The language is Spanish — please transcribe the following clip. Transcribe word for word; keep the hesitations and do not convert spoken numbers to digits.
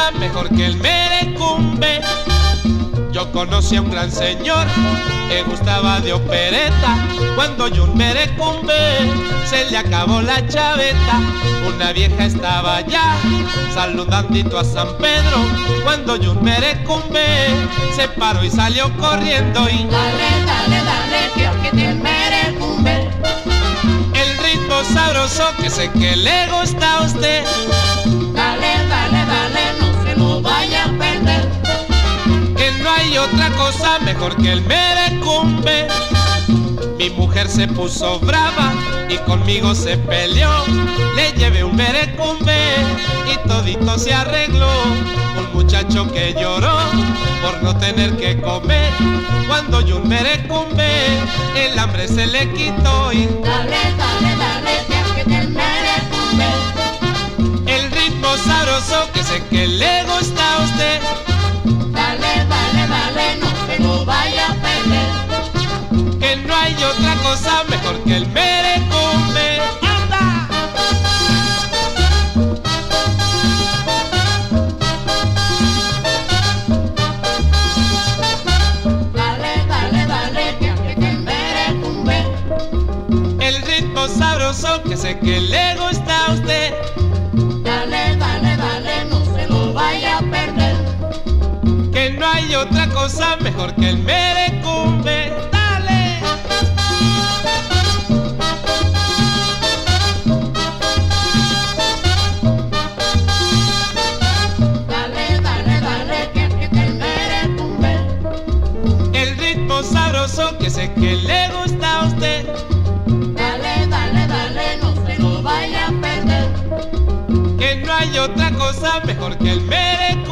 cosa mejor que el merecumbe. Yo conocí a un gran señor que gustaba de opereta. Cuando yo un merecumbe se le acabó la chaveta. Una vieja estaba allá saludandito a San Pedro. Cuando yo un merecumbe se paró y salió corriendo y dale, dale, dale, que orquete el merecumbe. El ritmo sabroso que sé que le gusta a usted. Dale, dale, dale, no se lo vaya a perder. Que no hay otra cosa mejor que el merecumbe. Mi mujer se puso brava y conmigo se peleó. Le llevé un merecumbe y todito se arregló. Un muchacho que lloró por no tener que comer. Cuando yo un merecumbe el hambre se le quitó y dale, dale, dale, que orquete el merecumbe. El ritmo sabroso que sé que le gusta a usted. Dale, dale, dale, no se lo vaya a perder. Que no hay otra cosa mejor que el merecumbe. ¡Anda! Dale, dale, dale, que orquete el merecumbe. El ritmo sabroso que sé que le gusta a usted. Dale, dale, dale, no se lo vaya a perder. Que no hay otra cosa mejor que el merecumbe. ¡Dale! Dale, dale, dale, que orquete el merecumbe. El ritmo sabroso que sé que le gusta a usted. Dale, dale, dale, no se lo vaya a perder. Que no hay otra cosa mejor que el merecumbe.